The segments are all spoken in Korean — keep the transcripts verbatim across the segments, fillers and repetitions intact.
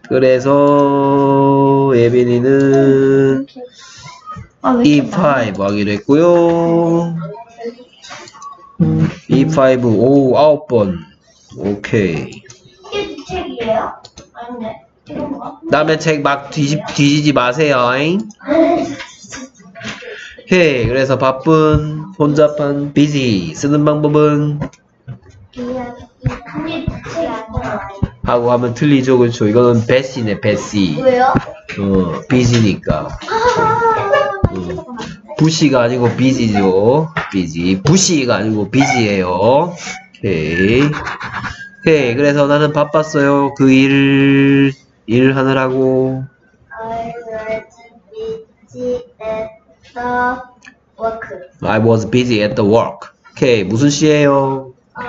그래서 예빈이는 이 파이브 하기로 했고요. 이 파이브 오 아홉 번. 오케이. 이게 책이에요? 아닌데 이건가? 남의 책 막 뒤지, 뒤지지 마세요. 오케이. 그래서 바쁜 혼잡한 busy 쓰는 방법은 하고 하면 틀리죠. 그렇죠. 이거는 배시네 배시. 왜요? 어 busy니까. 어. 부시가 아니고 비지죠. 비지. 부시가 아니고 비지예요. 오케이. 오케이. 그래서 나는 바빴어요. 그 일을 일 하느라고. I was busy at the work. I was busy at the work. 오케이. 무슨 시예요? 어...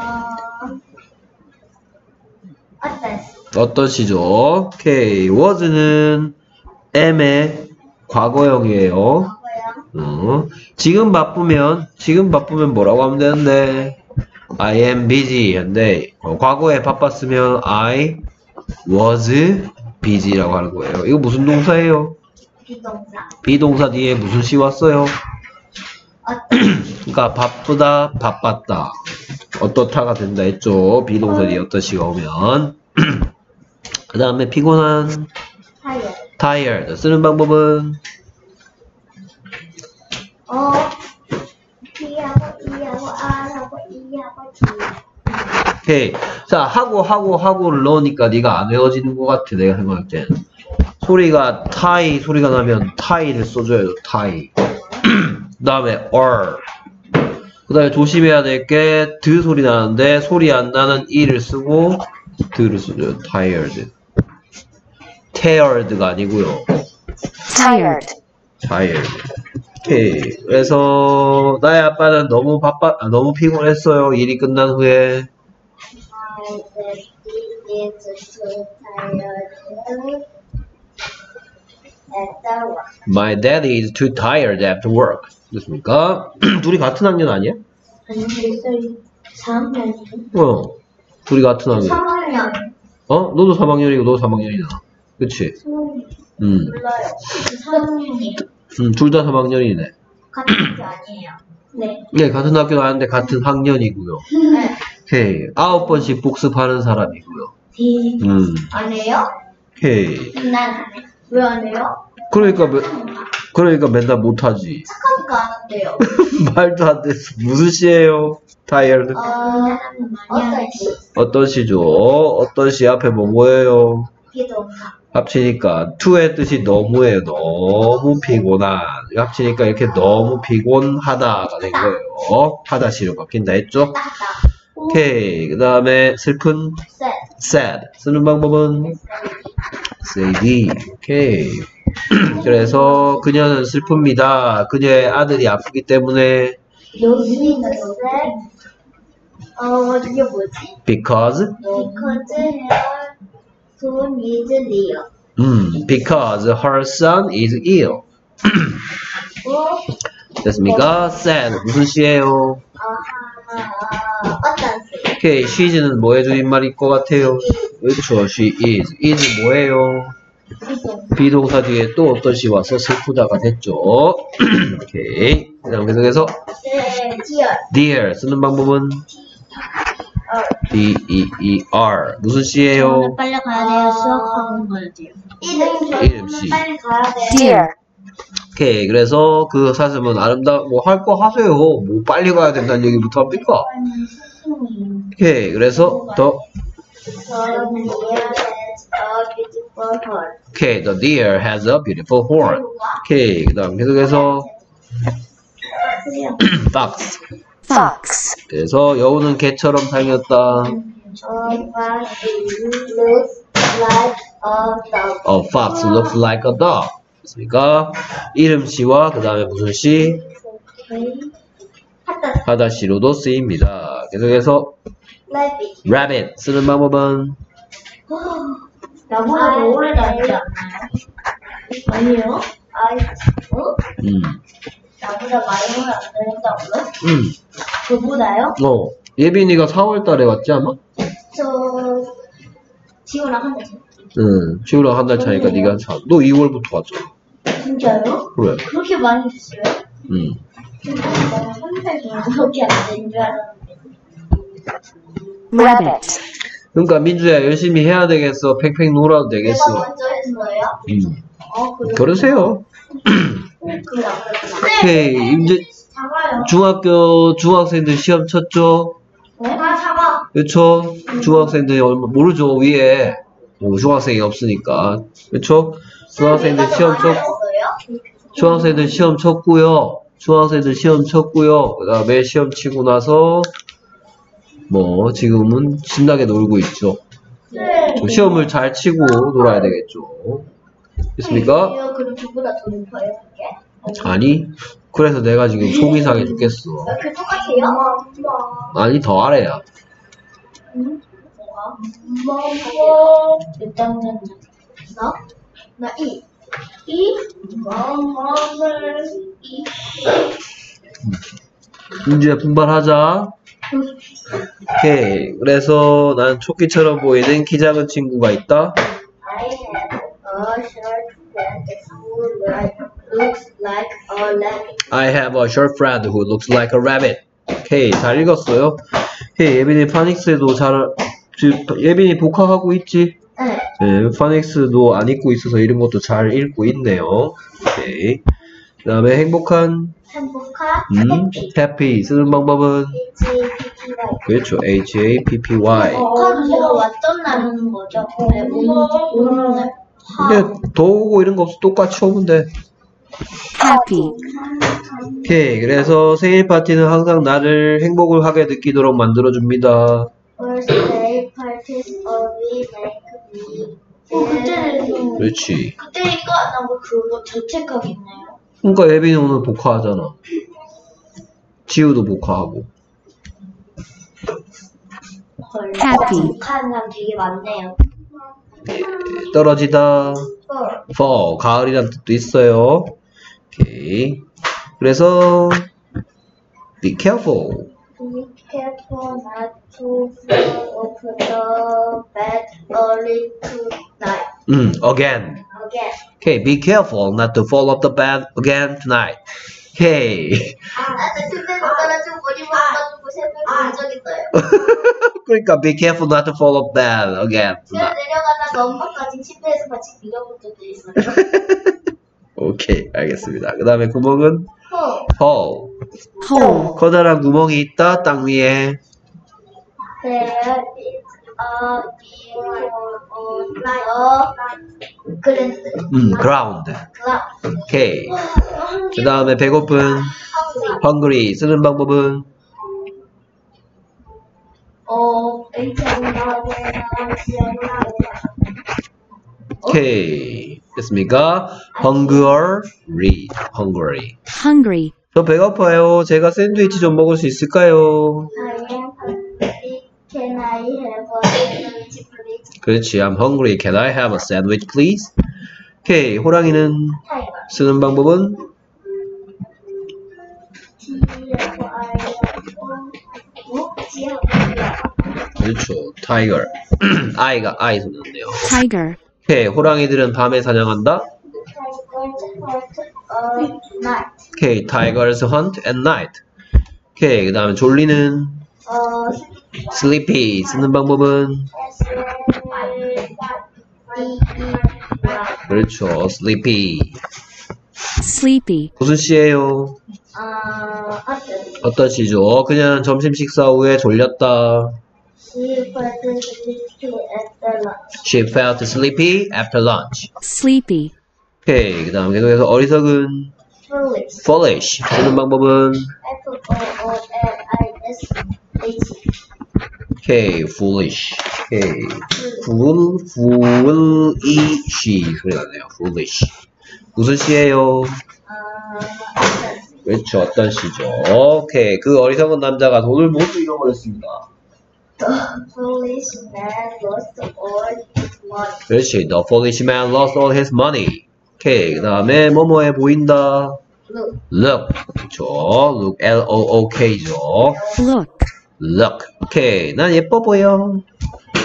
어떤 시? 어떤 시죠? 오케이. was는 am의 과거형이에요. 어. 지금 바쁘면 지금 바쁘면 뭐라고 하면 되는데 I am busy 한데 어, 과거에 바빴으면 I was busy라고 하는 거예요. 이거 무슨 동사예요? 비동사. 비동사 뒤에 무슨 시 왔어요? 어떤 그러니까 바쁘다 바빴다 어떻다가 된다 했죠. 비동사 뒤에 어떤 시가 오면 그 다음에 피곤한 tired. tired 쓰는 방법은 어, T하고 E하고 R하고 E하고 G. 오케이. 자, 하고 하고 하고를 넣으니까 네가 안 외워지는 것 같아. 내가 생각할 땐. 소리가 타이 소리가 나면 타이를 써줘요. 타이. 그 다음에 or. 그 다음에 조심해야 될 게 드 소리 나는데 소리 안 나는 이를 쓰고 드를 써줘요. tired. tired가 아니고요. tired, tired. 오케이. 그래서 나의 아빠는 너무 바빠, 아, 너무 피곤했어요. 일이 끝난 후에. My daddy is too tired after work. 됐습니까? 둘이 같은 학년 아니야? 아니, 몇 사 학년이요? 어. 둘이 같은 학년. 삼 학년. 어? 너도 삼 학년이고 너도 삼 학년이잖아. 그치? 음. 몰라요. 삼 학년이에요. 음, 둘 다 삼 학년이네. 같은 학교 아니에요. 네. 네, 같은 학교 나왔는데 같은 학년이고요. 네. 오케이. 아홉 번씩 복습하는 사람이고요. 디. 음. 안 해요? 오케이. 난 안 해. 왜 안 해요? 그러니까, 매, 그러니까 맨날 못하지. 착하니까 안 한대요. 말도 안 됐어. 무슨 시예요? tired. 어, 어떤 시? 어떤 시죠? 어떤 시 앞에 뭐 뭐예요? 비동사. 합치니까 to의 뜻이 너무예요. 너무 피곤한. 합치니까 이렇게 너무 피곤하다가 된 거예요. 하다시로 바뀐다 했죠? 딱딱. 오케이. 그 다음에 슬픈 sad. sad 쓰는 방법은 sad. 오케이. 그래서 그녀는 슬픕니다. 그녀의 아들이 아프기 때문에 요즘은 sad. 어, 이게 뭐지? because Because her son is ill. 음, because her son is ill. 됐습니까? sad 무슨 시예요? 아하, 어떤 시? 오케이. she's는 뭐 해주는 말일 것 같아요? 그렇죠. she is. is 뭐예요? 비동사 뒤에 또 어떤 시 와서 슬프다가 됐죠. 오케이. 그 다음 계속해서 네, dear. dear 쓰는 방법은 D E E R 무슨 시예요? 빨리 가야 돼요. 수학하는 거예요. 이름 이름 시. 빨리 가야 돼요. dear, 오케이. 그래서 그 사슴은 아름다 뭐 할 거 하세요. 뭐 빨리 가야 된다는 얘기부터 합니까? 오케이. 그래서 더 오케이. The deer has a beautiful horn. 오케이. 그다음 계속해서 fox. fox, 그래서 여우는 개처럼 생겼다. A fox looks like a dog. 됐습니까? 이름 시와 그 다음에 무슨 시? 하다시로도 쓰입니다. 계속해서 rabbit 쓰는 방법은 나보다 더 오래 다니지 않나요? 아니요. 아이, 어? 음, 나보다 많이 오래 안 다닌다고요? 음, 저보다요? 어, 예빈이가 사월 달에 왔지 아마? 저 지호랑 한 달 차이. 응, 지우랑 한 달 차니까 네가 차. 너 이월부터 왔잖아. 진짜요? 그래. 그렇게 많이 됐어요? 응. 나는 한달 정도밖에 안 된 줄 알았는데. rabbit, 그러니까 민주야 열심히 해야 되겠어. 팽팽 놀아도 내가 되겠어. 먼저 했어요? 응. 어, 그래. 그러세요. 그래, 오케이, 이제 작아요. 중학교 중학생들 시험 쳤죠? 네? 아, 작아. 그쵸? 중학생들 얼마 모르죠 위에 뭐 중학생이 없으니까 그쵸? 중학생들 시험 쳤 중학생들 시험 쳤고요. 중학생들 시험 쳤고요. 그 다음에 시험 치고 나서 뭐 지금은 신나게 놀고 있죠. 네. 저 시험을 잘 치고 놀아야 되겠죠. 됐습니까? 그럼 저보다 더 높아요, 그게? 아니 그래서 내가 지금 속이 상해 죽겠어. 그 똑같아요? 아니 더 아래야. 뭐가? 몇 장면 나? 나 이. 이? 뭐를 이? 민주야 분발하자. 오케이. 그래서 난 초끼처럼 보이는 키 작은 친구가 있다. I have a short friend who like, looks like a rabbit. I have a short friend who looks like a rabbit. 오케이. 잘 읽었어요. 오케이. 예빈이 파닉스에도 잘 지금 예빈이 복학하고 있지? 네. 네, 파닉스도 안 읽고 있어서 이런 것도 잘 읽고 있네요. 오케이. 그 다음에 행복한 행복한 음, happy 쓰는 방법은 H A P P Y. 그렇죠. H A P P Y. 복화도 제가 왔던 날 오는 거죠? 네, 오는, 오는 날. 근데 더 오고 이런 거 없어. 똑같이 오면 돼. happy, 오케이. 그래서 생일 파티는 항상 나를 행복을 하게 느끼도록 만들어줍니다. Birthday parties always make me. 어, 그때는 그렇지. 그때니까 나뭐 그거 죄책감이네요. 그러니까 예빈이 오늘 복화하잖아. 지우도 복화하고. 헐. Happy. 복화하는 사람 되게 많네요. 떨어지다. 헐. fall. 가을이란 뜻도 있어요. 오케이. 그래서 be careful. Be careful not to fall off the bed early tonight. 음, again. Again. Okay, be careful not to fall off the bed again tonight. Okay. 아, 나 그때 떨어지고 머리 맞아가지고 새벽에 본 적 있어요. 그러니까 be careful not to fall off bed again 제가 tonight. 내려가다가 엄마까지 침대에서 같이 밀어본 적도 있어요. 오케이, 알겠습니다. 그 다음에 구멍은 어. hole. hole, 커다란 구멍이 있다, 땅 위에. There is a big hole on the ground. 음, ground. 오케이. 그 다음에 배고픈 hungry. 쓰는 방법은 어, 오케이. 됐습니까? hungry. hungry. hungry, 저 배고파요. 제가 샌드위치 좀 먹을 수 있을까요? Can I have a sandwich, please? 그렇지. I'm hungry. Can I have a sandwich, please? 오케이. 호랑이는 타이거. 쓰는 방법은 T F I O G 그렇죠. tiger. I가 I 소리인데요. tiger, 오케이. 호랑이들은 밤에 사냥한다. 오케이. Tigers hunt at night. 오케이. 그 다음에 졸리는 어, sleepy. 쓰는 방법은 그렇죠. sleepy. sleepy. sleepy, 무슨 시예요? 아, 어떤? 어떤 시죠? 그냥 점심 식사 후에 졸렸다. She felt sleepy at the lunch. She felt sleepy after lunch. sleepy, 오케이. 그 다음 계속해서 어리석은 Foolish. foolish. 쓰는 방법은 F O O L I S H. 오케이. foolish. 오케이. fool, foolish 소리가 나네요. foolish. 무슨 시예요? 아, 어떤? 그렇죠. 어떤 시죠? 오케이. 그 어리석은 남자가 돈을 모두 잃어버렸습니다. The foolish man lost all his money. 그렇지. The foolish man lost all his money. 오케이. 그 다음에 뭐뭐해 보인다. Look. look. 그렇죠. look. L O O K죠. look, look. 오케이. 난 예뻐 보여.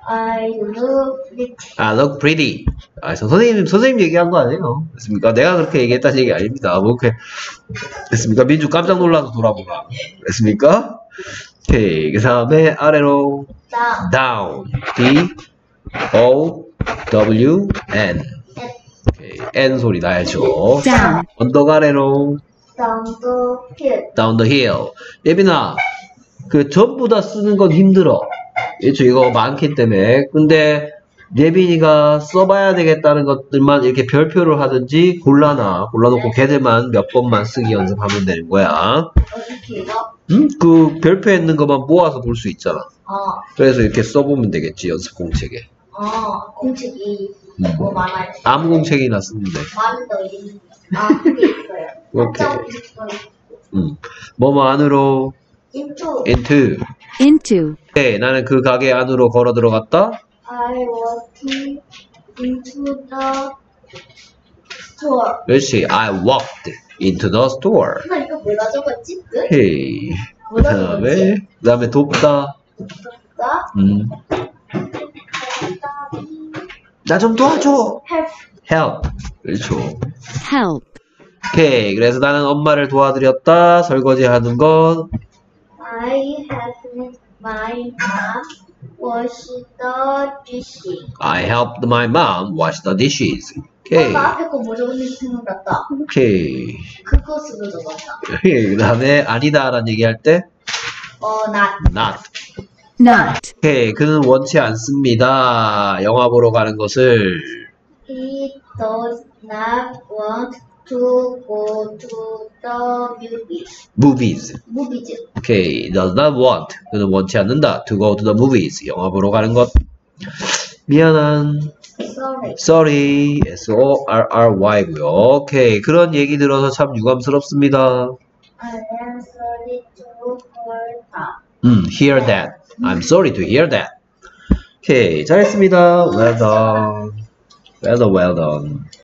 I look pretty. I look pretty. 아, 저 선생님, 선생님 얘기한 거 아니에요. 됐습니까? 내가 그렇게 얘기했다는 얘기 아닙니다. 뭐, 이렇게. 됐습니까? 민주 깜짝 놀라서 돌아보라. 됐습니까? 오케이. 그 다음에 아래로 Down. down. D, O, W, N. 오케이. N 소리 나야죠. down, 언덕 아래로 Down the hill. down the hill. 예빈아, 그 전부 다 쓰는 건 힘들어. 그렇죠. 이거 많기 때문에. 근데 예빈이가 써봐야 되겠다는 것들만 이렇게 별표를 하든지 골라놔. 골라놓고 걔들만 몇 번만 쓰기 연습하면 되는 거야. 어디 길어? 응? 그 별표에 있는 것만 모아서 볼 수 있잖아. 어. 그래서 이렇게 써보면 되겠지. 연습 공책에. 어. 공책이 음. 뭐 많아요? 아무 공책이나 쓰면 돼. 많은 더 있는. 아, 그게 있어요. 오케이. 한자로 있어요. 응. 뭐뭐 안으로 Into. into. into, 네, 나는 그 가게 안으로 걸어 들어갔다. I walked into the store. 그렇지. I walked into the store. 나 이거 뭐라 적었지? 뜻? 오케이. 그 뭐라 다음에, 적었지? 그 다음에 돕다. 나 음. 나 좀 도와줘. help. help. 그렇죠. help, 오케이. 그래서 나는 엄마를 도와드렸다. 설거지 하는 것. I helped my mom wash the dishes. I helped my mom wash the dishes. 오케이. 나 앞에 거 뭐 적었는지 생각났다. 오케이. 그것으로 적었다. 그 다음에 아니다 라는 얘기할 때 어, not. not. not, 오케이. 그는 원치 않습니다. 영화 보러 가는 것을. He does not want to go to the movies. movies. movies. 오케이. does not want. 그는 원치 않는다. to go to the movies. 영화 보러 가는 것. 미안한. Sorry. sorry. S O R R Y고요. 오케이. 그런 얘기 들어서 참 유감스럽습니다. I am sorry to hear that. 음, hear that. I'm sorry to hear that. 오케이. 잘했습니다. well done. well done, well done.